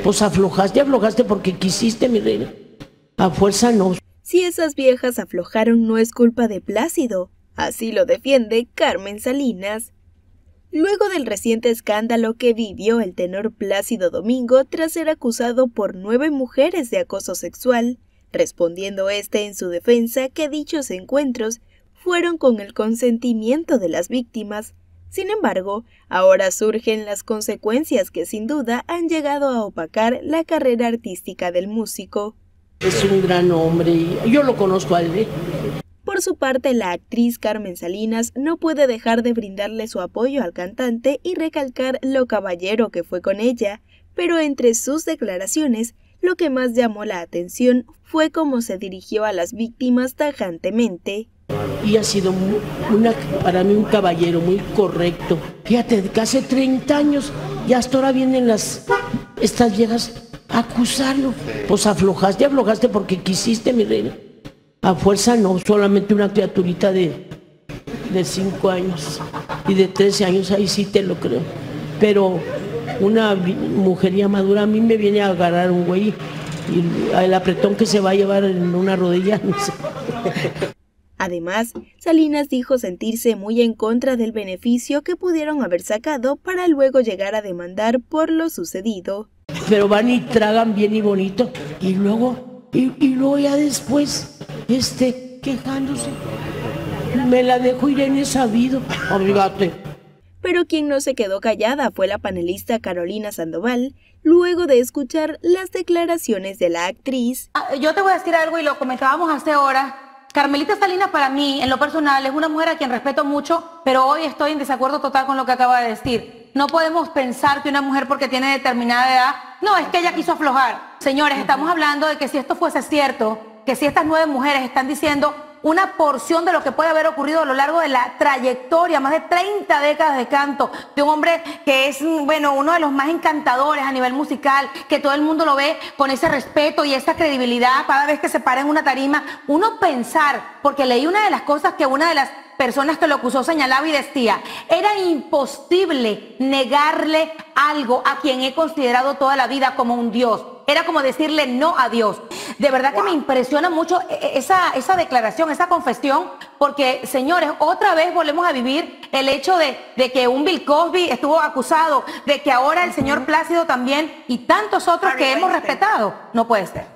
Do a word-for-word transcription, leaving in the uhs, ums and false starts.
Pues aflojaste, aflojaste porque quisiste, mi reina. A fuerza no. Si esas viejas aflojaron, no es culpa de Plácido. Así lo defiende Carmen Salinas. Luego del reciente escándalo que vivió el tenor Plácido Domingo tras ser acusado por nueve mujeres de acoso sexual, respondiendo este en su defensa que dichos encuentros fueron con el consentimiento de las víctimas. Sin embargo, ahora surgen las consecuencias que sin duda han llegado a opacar la carrera artística del músico. Es un gran hombre y yo lo conozco a él, ¿eh? Por su parte, la actriz Carmen Salinas no puede dejar de brindarle su apoyo al cantante y recalcar lo caballero que fue con ella, pero entre sus declaraciones, lo que más llamó la atención fue cómo se dirigió a las víctimas tajantemente. Y ha sido una, para mí un caballero muy correcto. Fíjate, que hace treinta años y hasta ahora vienen las, estas viejas a acusarlo. Pues aflojaste, aflojaste porque quisiste, mi reina. A fuerza no, solamente una criaturita de, de cinco años y de trece años, ahí sí te lo creo. Pero una mujer ya madura a mí me viene a agarrar un güey y el apretón que se va a llevar en una rodilla, no sé. Además, Salinas dijo sentirse muy en contra del beneficio que pudieron haber sacado para luego llegar a demandar por lo sucedido. Pero van y tragan bien y bonito y luego, y, y luego ya después, este, quejándose. Me la dejó Irene Sabido, obligate. Pero quien no se quedó callada fue la panelista Carolina Sandoval, luego de escuchar las declaraciones de la actriz. Yo te voy a decir algo y lo comentábamos hace horas. Carmelita Salinas para mí, en lo personal, es una mujer a quien respeto mucho, pero hoy estoy en desacuerdo total con lo que acaba de decir. No podemos pensar que una mujer porque tiene determinada edad, no, es que ella quiso aflojar. Señores, estamos hablando de que si esto fuese cierto, que si estas nueve mujeres están diciendo una porción de lo que puede haber ocurrido a lo largo de la trayectoria, más de treinta décadas de canto, de un hombre que es, bueno, uno de los más encantadores a nivel musical, que todo el mundo lo ve con ese respeto y esa credibilidad cada vez que se para en una tarima. Uno pensar, porque leí una de las cosas que una de las personas que lo acusó señalaba y decía, era imposible negarle algo a quien he considerado toda la vida como un Dios. Era como decirle no a Dios. De verdad que me impresiona mucho esa, esa declaración, esa confesión, porque, señores, otra vez volvemos a vivir el hecho de, de que un Bill Cosby estuvo acusado, de que ahora el señor Plácido también y tantos otros que hemos respetado. No puede ser.